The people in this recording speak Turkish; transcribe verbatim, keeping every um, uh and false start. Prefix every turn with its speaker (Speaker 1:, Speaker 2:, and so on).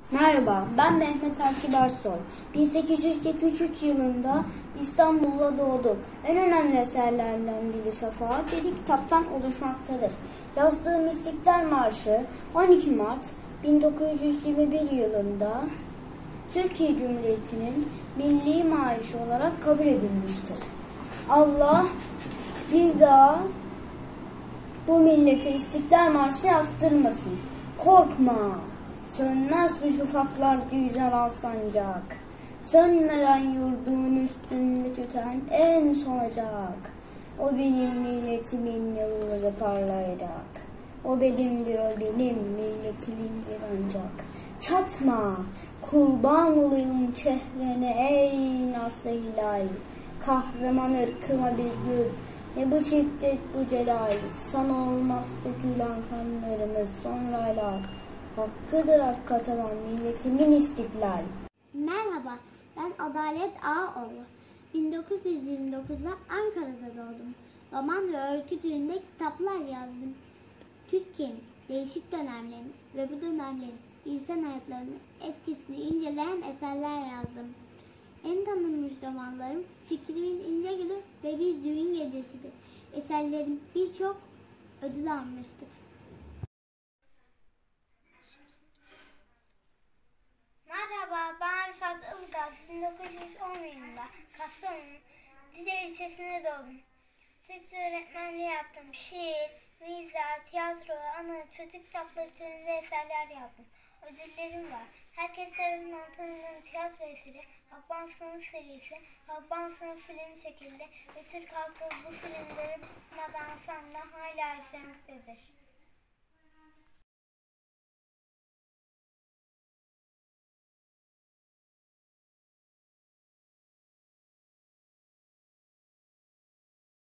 Speaker 1: Merhaba, ben Mehmet Akif Ersoy. bin sekiz yüz yetmiş üç yılında İstanbul'da doğdum. En önemli eserlerden biri Safahat yedi kitaptan oluşmaktadır. Yazdığım İstiklal Marşı on iki Mart bin dokuz yüz yirmi bir yılında Türkiye Cumhuriyeti'nin milli marşı olarak kabul edilmiştir. Allah bir daha bu millete İstiklal Marşı yazdırmasın. Korkma! Sönmez bu şafaklar güzel al sancak. Sönmeden yurdumun üstünde tüten en son ocak. O benim milletimin yıldızı parlayacak. O benimdir, o benim milletimindir ancak. Çatma, kurban olayım çehrene ey naslı hilal. Kahraman ırkıma bir gül, ne bu şiddet bu celal. Sana olmaz dökülen kanlarımız sonrayla. Hakkıdır hakka tamam milletimin istiklal.
Speaker 2: Merhaba, ben Adalet Ağaoğlu. bin dokuz yüz yirmi dokuzda Ankara'da doğdum. Roman ve öykü türünde kitaplar yazdım. Türkiye'nin değişik dönemlerini ve bu dönemlerin insan hayatlarını etkisini inceleyen eserler yazdım. En tanınmış romanlarım Fikrimin İnce Gülü ve Bir Düğün Gecesi'dir. Eserlerim birçok ödül almıştır.
Speaker 3: Merhaba, ben Rıfat Ilgaz. bin dokuz yüz on yılında Kastamonu Dize ilçesinde doğdum. Türkçe öğretmenliği yaptım. Şiir, viza, tiyatro, anı, çocuk kitapları türünde eserler yazdım. Ödüllerim var. Herkes tarafından tanıdığım tiyatro eseri Habban Sınıf serisi, Habban Sınıf filmi çekildi ve Türk halkı bu filmleri bıkmadan sonra hala izlemektedir.